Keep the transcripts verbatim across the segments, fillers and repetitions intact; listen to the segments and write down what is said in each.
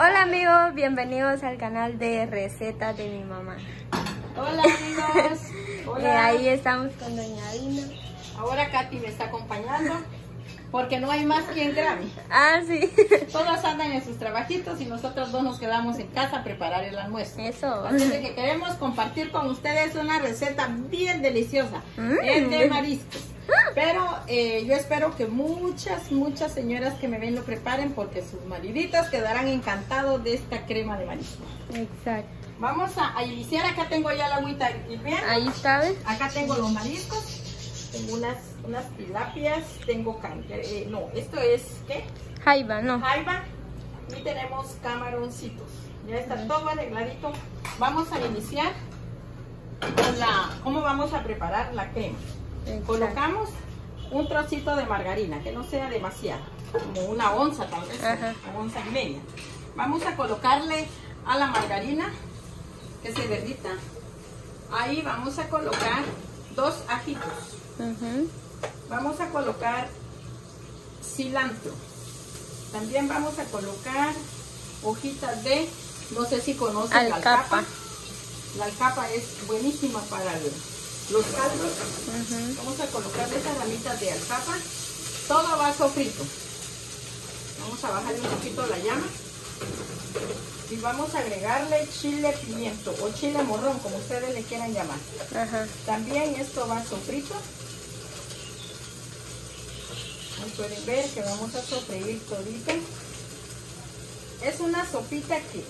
Hola amigos, bienvenidos al canal de recetas de mi mamá. Hola amigos. Hola. Eh, ahí estamos con doña Dina. Ahora Katy me está acompañando porque no hay más quien grabe. Ah, sí. Todos andan en sus trabajitos y nosotros dos nos quedamos en casa a preparar el almuerzo. Eso. Así de que queremos compartir con ustedes una receta bien deliciosa. Mm. Es de mariscos. Pero eh, yo espero que muchas, muchas señoras que me ven lo preparen porque sus mariditos quedarán encantados de esta crema de marisco. Exacto. Vamos a, a iniciar. Acá tengo ya la agüita hirviendo. Ahí está, ¿ves? Acá tengo los mariscos. Tengo unas, unas tilapias. Tengo cangre. Eh, no, esto es, ¿qué? Jaiba, no. Jaiba. Y tenemos camaroncitos. Ya está todo arregladito. Vamos a iniciar con la, cómo vamos a preparar la crema. Exacto. Colocamos un trocito de margarina, que no sea demasiado, como una onza tal vez, Ajá. una onza y media. Vamos a colocarle a la margarina que se derrita. Ahí vamos a colocar dos ajitos. Uh-huh. Vamos a colocar cilantro. También vamos a colocar hojitas de, no sé si conocen la Alcapa. alcapa. La alcapa es buenísima para el, los caldos. Uh-huh. Vamos a colocarle esas ramitas de alcapa. Todo va sofrito. Vamos a bajarle un poquito la llama. Y vamos a agregarle chile pimiento o chile morrón, como ustedes le quieran llamar. Ajá. También esto va sofrito. Ahí pueden ver que vamos a sofreír todito. Es una sopita que,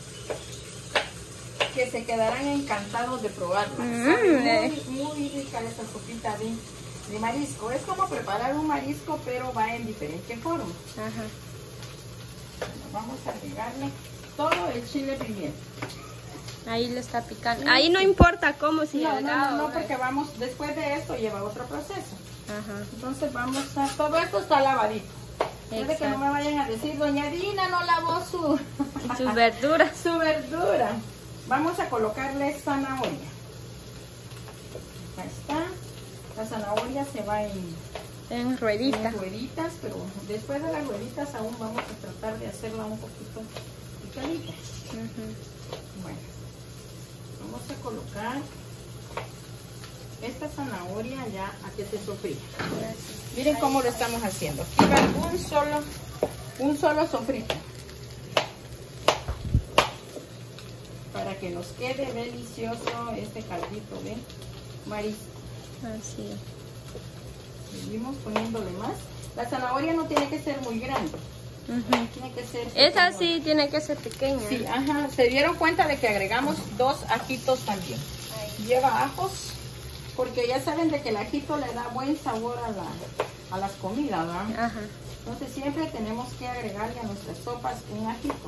que se quedarán encantados de probarla. Mm, Sabe muy, muy rica esta sopita de, de marisco. Es como preparar un marisco, pero va en diferente forma. Ajá. Bueno, vamos a agregarle todo el chile pimiento. Ahí le está picando. Ahí no importa cómo, si No, no, delgado, no, no, ¿ves? porque vamos, después de esto lleva otro proceso. Ajá. Entonces vamos a, todo esto está lavadito. Puede que no me vayan a decir, doña Dina no lavó su, Sus verduras. su verdura. Vamos a colocarle zanahoria. Ahí está. La zanahoria se va en, En ruedita. en rueditas, pero después de las rueditas aún vamos a tratar de hacerla un poquito picadita. Uh-huh. Bueno, vamos a colocar esta zanahoria ya a que se sofría. Miren cómo lo estamos haciendo. Aquí va un solo, un solo sofrito. Para que nos quede delicioso este caldito de marisco. Así es. Seguimos poniéndole más. La zanahoria no tiene que ser muy grande. Uh-huh. Tiene que ser Esa pequeña. sí tiene que ser pequeña. Sí, ajá. Se dieron cuenta de que agregamos dos ajitos también. Lleva ajos, porque ya saben de que el ajito le da buen sabor a, la, a las comidas, ¿verdad? Ajá. Entonces siempre tenemos que agregarle a nuestras sopas un ajito.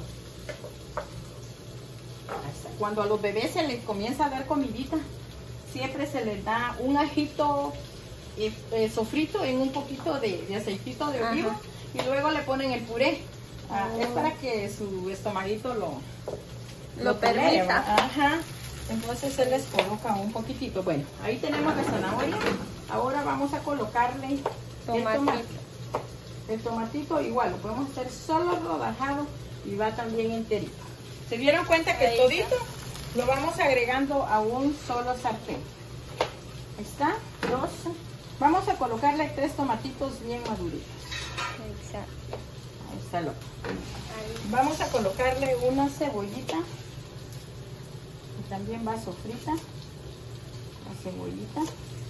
Cuando a los bebés se les comienza a dar comidita, siempre se les da un ajito eh, eh, sofrito en un poquito de, de aceitito de oliva. Ajá. Y luego le ponen el puré. Ah, oh. Es para que su estomaguito lo, lo, lo permita. Ajá. Entonces se les coloca un poquitito. Bueno, ahí tenemos la zanahoria. Ahora vamos a colocarle tomatito. El, tomatito. el tomatito igual, lo podemos hacer solo rodajado y va también enterito. ¿Se dieron cuenta que ahí todito está. Lo vamos agregando a un solo sartén? Ahí está, dos. Vamos a colocarle tres tomatitos bien maduritos. Exacto. Ahí está lo. Ahí. Vamos a colocarle una cebollita. También va sofrita la cebollita.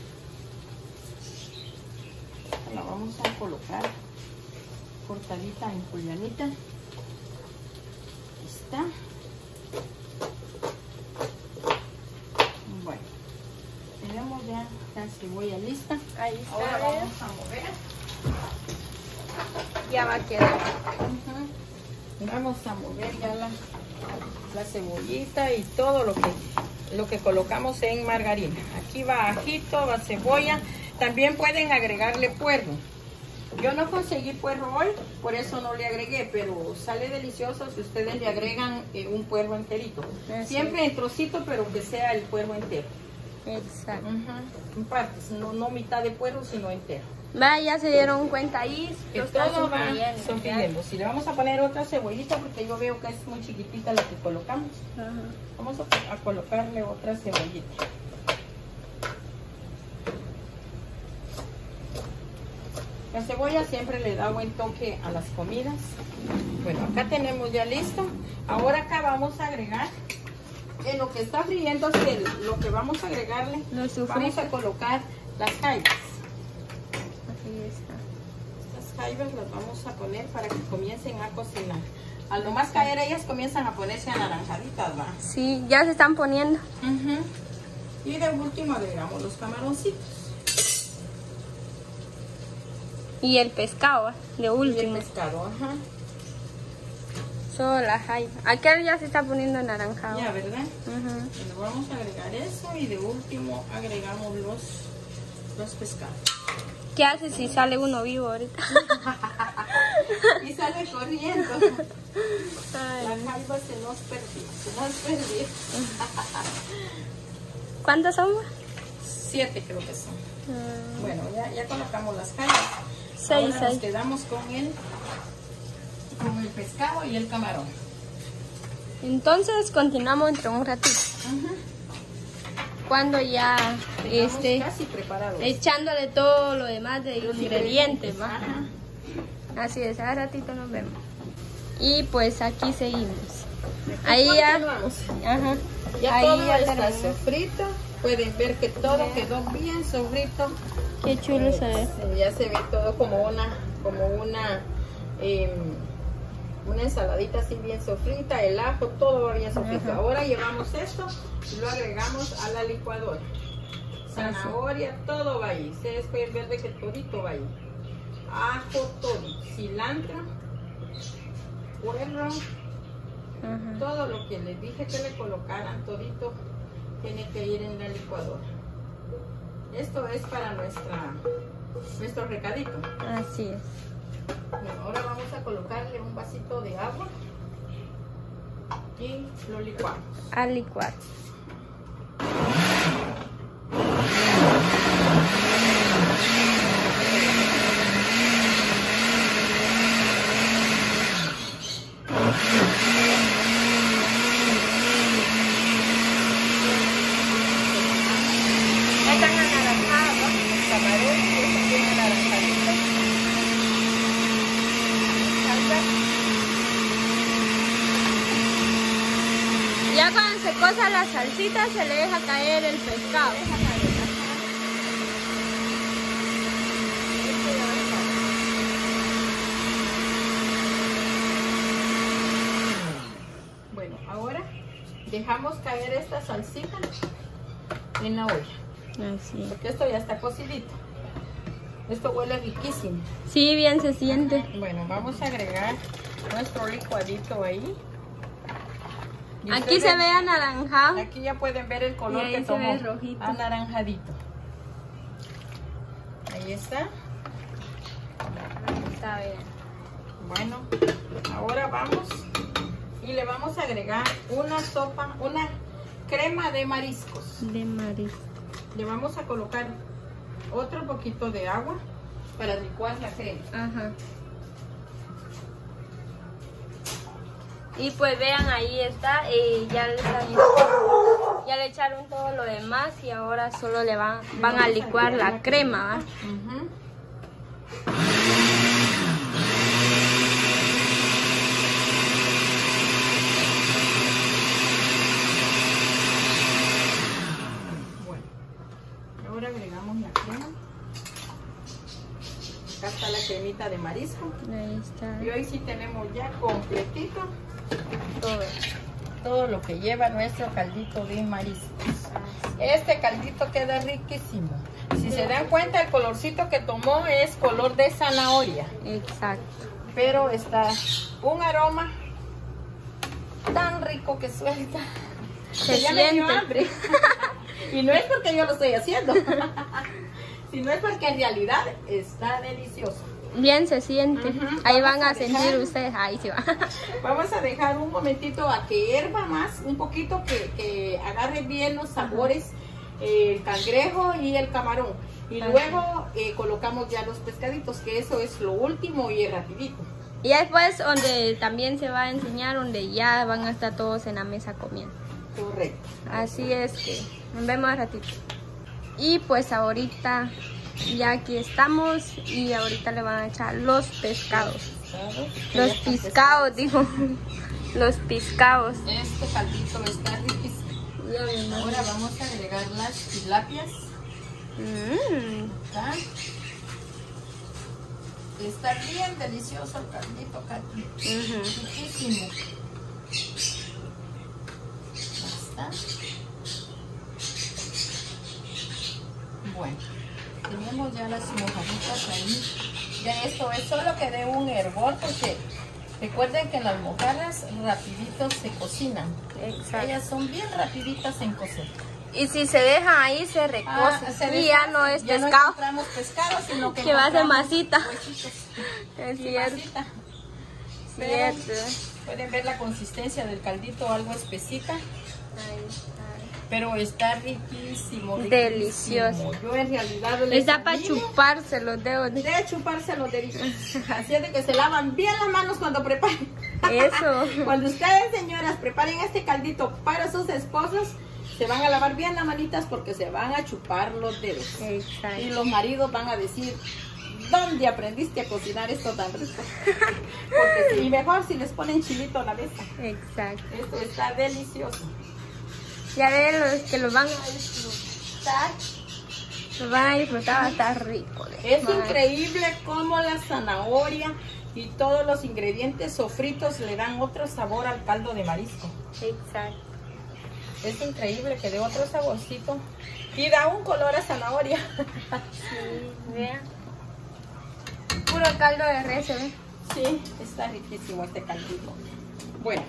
La vamos a colocar cortadita en julianita. Ahí está. Bueno, tenemos ya la cebolla lista. Ahí está. Ahora vamos a mover. Ya va a quedar. Uh-huh. Vamos a mover ya la la cebollita y todo lo que lo que colocamos en margarina. Aquí va ajito, va cebolla. También pueden agregarle puerro. Yo no conseguí puerro hoy, por eso no le agregué, pero sale delicioso si ustedes le agregan eh, un puerro enterito. Así. Siempre en trocito, pero que sea el puerro entero. Exacto. Uh-huh. En partes, no, no mitad de puerro, sino entero. Va, ya se dieron cuenta ahí. Que lo está todo va sofriendo, sofriendo. Si le vamos a poner otra cebollita, porque yo veo que es muy chiquitita la que colocamos. Ajá. Vamos a, a colocarle otra cebollita. La cebolla siempre le da buen toque a las comidas. Bueno, acá tenemos ya listo. Ahora acá vamos a agregar, en lo que está friendo, lo que vamos a agregarle, vamos a colocar las jaibas. Así está. Estas jaibas las vamos a poner para que comiencen a cocinar. Al nomás caer ellas comienzan a ponerse anaranjaditas, ¿va? Sí, ya se están poniendo. Uh-huh. Y de último agregamos los camaroncitos. Y el pescado, de último. Y el pescado, ajá. Solo la jaiba. Aquel ya se está poniendo naranjado. Ya, ¿verdad? Uh-huh. Bueno, vamos a agregar eso y de último agregamos los, los pescados. ¿Qué hace si sale uno vivo ahorita? Y sale corriendo. Ay. La jaiba se nos perdió, se nos perdió. ¿Cuántos son? Siete creo que son. Uh, Bueno, ya, ya colocamos las jaibas. Seis, Ahora nos seis. quedamos con el, con el pescado y el camarón. Entonces continuamos entre un ratito. Uh-huh. Cuando ya Tengamos esté casi preparados. echándole todo lo demás de Los ingredientes, ingredientes, ¿va? ajá. Así es, a ratito nos vemos. Y pues aquí seguimos. Ahí Ahí ya, continuamos. ajá. Ya Ahí todo ya está terminó. sofrito. Pueden ver que todo quedó bien sofrito. Qué chulo se ve. Sí, ya se ve todo como una, como una, eh, una ensaladita así bien sofrita, el ajo, todo va bien sofrito. Ajá. Ahora llevamos esto y lo agregamos a la licuadora. Zanahoria, todo va ahí. Ustedes pueden ver de que todito va ahí. Ajo, todo. Cilantro, puerro, Ajá. todo lo que les dije que le colocaran, todito tiene que ir en la licuadora. Esto es para nuestra, nuestro recadito. Así es. Bueno, ahora vamos a colocarle un vasito de agua y lo licuamos. A licuar. Ya están anaranjados, El camarón y eso tiene naranjadito. ya cuando se cosa la salsita se le deja caer el pescado. Bueno, ahora dejamos caer esta salsita en la olla, Así es. porque esto ya está cocidito. Esto huele riquísimo. Sí, bien se siente. Bueno, vamos a agregar nuestro licuadito ahí. Y Aquí ustedes se ven- ve anaranjado. Aquí ya pueden ver el color Y ahí que se tomó, ve rojito. anaranjadito. Ahí está. Está bien. Bueno, ahora vamos y le vamos a agregar una sopa, una crema de mariscos. De marisco. Le vamos a colocar otro poquito de agua para licuar la crema. Ajá. Y pues vean, ahí está, eh, ya, le están- ya le echaron todo lo demás y ahora solo le van, van a licuar la crema, ¿va? Ujú. Bueno, ahora agregamos la crema. Acá está la cremita de marisco. Ahí está. Y hoy sí tenemos ya completito Todo. todo lo que lleva nuestro caldito de mariscos. Este caldito queda riquísimo. Si se dan cuenta, el colorcito que tomó es color de zanahoria, Exacto. pero está un aroma tan rico que suelta. Se que ya me dio siente. hambre. Y no es porque yo lo estoy haciendo, sino es porque en realidad está delicioso. Bien se siente. Ujú. Ahí Vamos van a a sentir dejar- ustedes. Ahí sí va. Vamos a dejar un momentito a que hierva más, un poquito que, que agarre bien los sabores el cangrejo y el camarón. Y Ajá. luego eh, colocamos ya los pescaditos, que eso es lo último y es rapidito. Y después donde también se va a enseñar, donde ya van a estar todos en la mesa comiendo. Correcto. Así es que nos vemos al ratito. Y pues ahorita ya aquí estamos y ahorita le van a echar los pescados. Los pescados, digo. Los pescados. Este caldito está riquísimo. Ahora vamos a agregar las tilapias. Mm. Acá. Está bien delicioso el caldito, Katy. Uh-huh. Riquísimo. Basta. Bueno, tenemos ya las mojarritas ahí. Ya esto es solo que dé un hervor, porque recuerden que las mojarras rapidito se cocinan. Exacto. Ellas son bien rapiditas en cocer. Y si se dejan ahí se recose. Ah, se y ya no es ya pescado. No encontramos pescado, sino que, que va a ser encontramos masita. huesitos Es y cierto. masita. Pero Cierto. pueden ver la consistencia del caldito, algo espesita. Ahí está. Pero está riquísimo, riquísimo. Delicioso. Yo en realidad les Está para animo chuparse los dedos. de chuparse los deditos. Así es de que se lavan bien las manos cuando preparen. Eso. Cuando ustedes, señoras, preparen este caldito para sus esposos, se van a lavar bien las manitas porque se van a chupar los dedos. Exacto. Y los maridos van a decir, ¿dónde aprendiste a cocinar esto tan rico? Porque sí, y mejor si les ponen chilito a la mesa. Exacto. Esto está delicioso. Ya ven los que los van a disfrutar. Los van a disfrutar, va a estar rico. Es Madre. increíble cómo la zanahoria y todos los ingredientes sofritos le dan otro sabor al caldo de marisco. Exacto. Es increíble que dé otro saborcito y da un color a zanahoria. Sí, vean. Puro caldo de res, ¿se ve? Sí, está riquísimo este caldito. Bueno.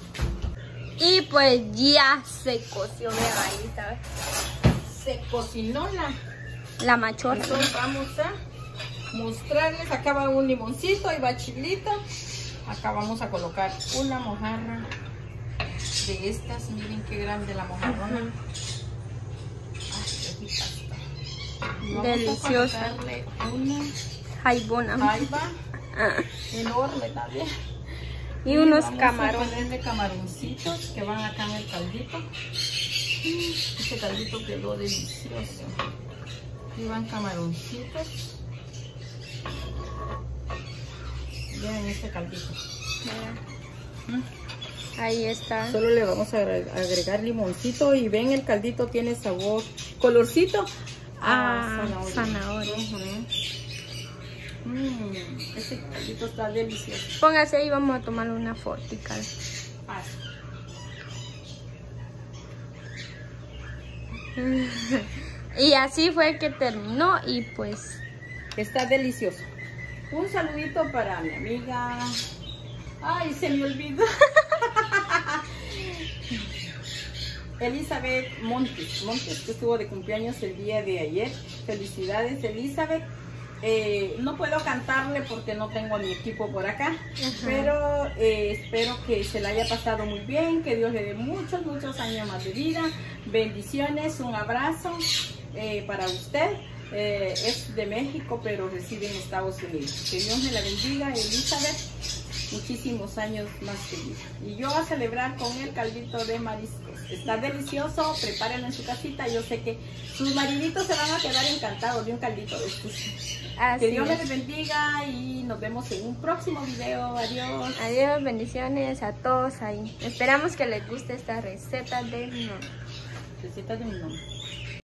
Y pues ya se coció, vean ahí, ¿sabes? Se cocinó la... La machorra. Entonces vamos a mostrarles. Acá va un limoncito y va chilito. Acá vamos a colocar una mojarra de estas. Miren qué grande la mojarrona. Ay, qué rica está. Y vamos Deliciosa. a colocarle una Jaibona. jaiba Ah. enorme también. Y unos vamos camarones. a ponerle camaroncitos que van acá en el caldito. Este caldito quedó delicioso. Y van camaroncitos. Vean este caldito. Ahí está. Solo le vamos a agregar limoncito y ven, el caldito tiene sabor, colorcito Ah, a zanahoria. zanahoria. Uh-huh. Mm, este caldito está delicioso. Póngase ahí, vamos a tomar una foto. Ah, Y así fue que terminó y pues... está delicioso. Un saludito para mi amiga. Ay, se me olvidó. Elizabeth Montes, Montes, que estuvo de cumpleaños el día de ayer. Felicidades, Elizabeth. Eh, no puedo cantarle porque no tengo a mi equipo por acá. Ajá. Pero eh, espero que se la haya pasado muy bien, que Dios le dé muchos, muchos años más de vida. Bendiciones, un abrazo eh, para usted. Eh, es de México, pero reside en Estados Unidos. Que Dios me la bendiga, Elizabeth. Muchísimos años más que vida. Y yo a celebrar con el caldito de mariscos. Está delicioso, prepárenlo en su casita. Yo sé que sus mariditos se van a quedar encantados de un caldito de estos. Que Dios les bendiga y nos vemos en un próximo video. Adiós. Adiós, bendiciones a todos ahí. Esperamos que les guste esta receta de mi mamá. Receta de mi mamá.